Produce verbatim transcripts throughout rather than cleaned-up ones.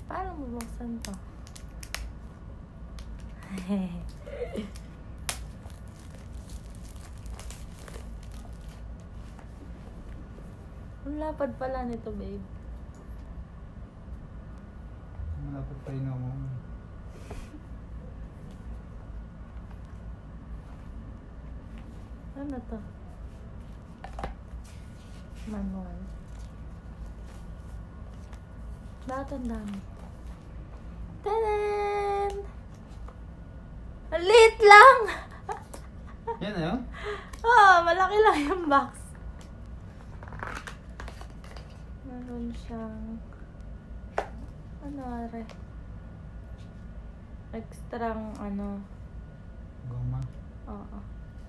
Paano mabuksan to? Ang lapad pala nito, babe. Malapit pa yun ako. Ano to? Manual. Bakit ang dami? Tadan! Ang liit lang! Yan na yun? Oh, malaki lang yung box. Meron siyang ano are? Extrang ano? Goma. Oo.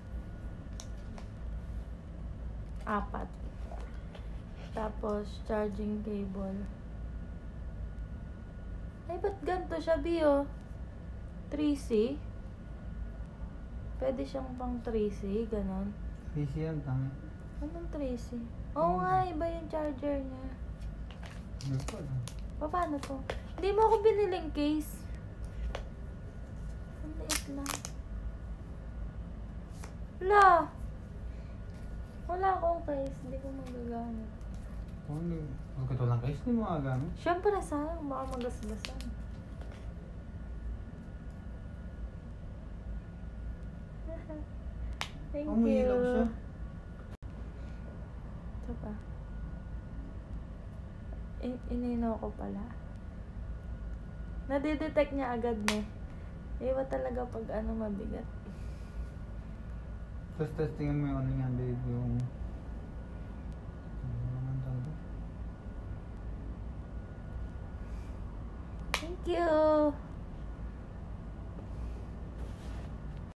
Apat. Tapos charging cable. Ay, ba't ganito siya, Bio? three C? Pwede siyang pang three C, ganon. three C yan, tama. Anong three C? Oo nga, iba yung charger niya. Hindi ko alam. Pa, paano to? Hindi mo ako biniling case. Ang liit lang. Wala! Wala akong case. Hindi ko magagamit. Kung hindi, pag ito lang guys, hindi mo magagamit. Siyempre, sayang. Baka magasgasan. Thank Umiilaw you. siya. Ito pa. In inino ko pala. Nadidetect niya agad na. Iba talaga pag ano mabigat. Tapos testingin mo yung ano yan, babe, yung... Ano naman tawag doon? Thank you.